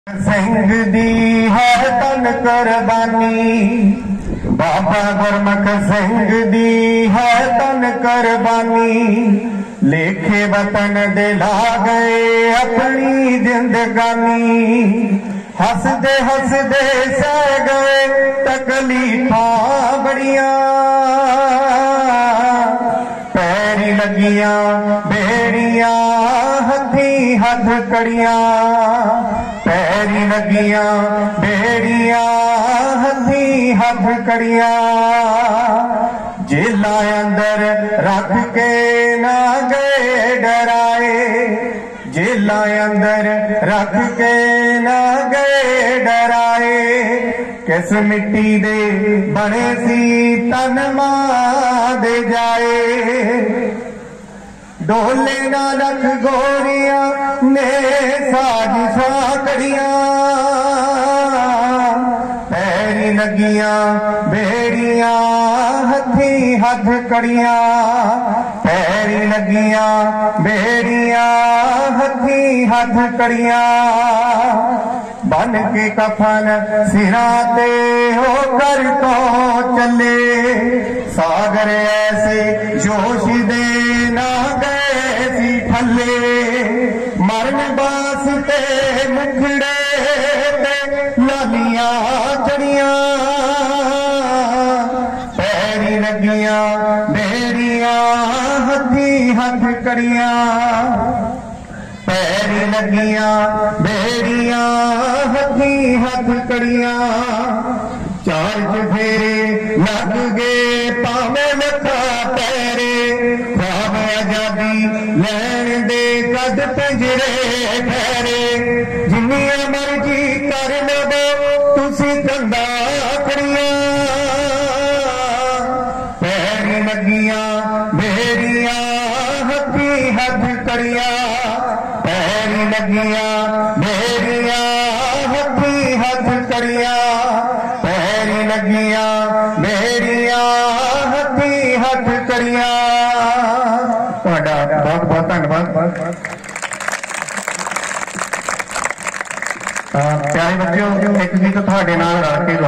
सिंह दी है तन कुर्बानी, बाबा गुरमुख सिंह दी है तन कुर्बानी। लेखे वतन दे ला गए अपनी जिंदगानी, हसदे हसदे सह गए तकलीफा बड़ियां। पैरी लगियां बेड़ियां हथी हथ कड़ियां, पैरी लगियां बेड़ियां हथी हथ कड़ियां। जेला अंदर रख के ना गए डराए, जेला अंदर रख के ना गए डराए। किस मिट्टी दे बने सी तन मां दे जाए, डोले ना रख गोरियां ने साजिशा कड़ियां। पैरी लगियां बेड़ियां हथी हथ कड़ियां, पैरी लगियां बेड़ियां हथी हथ कड़ियां। बन के कफन सिरा ते होकर तो चले, सागर ऐसे जोश दे ना गए सी ठल्ले। मरन वास्ते मुखड़े ते लालियां चढ़ियां, पैरी लगियां बेड़ियां हथी हथ कड़ियां। पैरी लगियां बेड़ियां हथी हथ कड़ियां। चार चफेरे लग गए पावे लखा पैरे, ख्वाब आजादी लैन दे कद पिंजरे ठहरे। जिन्नियां मर्जी कर लवो तुसी कंधा खड़ियां, पैरी लगियां बेड़ियां हथी हथ कड़ियां। पैरी लगियां बेड़ियां हथी हथ कड़ियां, पैरी लगियां बेड़ियां हथी हथ कड़ियां। तुहाडा बहुत बहुत धन्यवाद। प्यारे बच्चों, एक गीत तुहाडे नाल रल के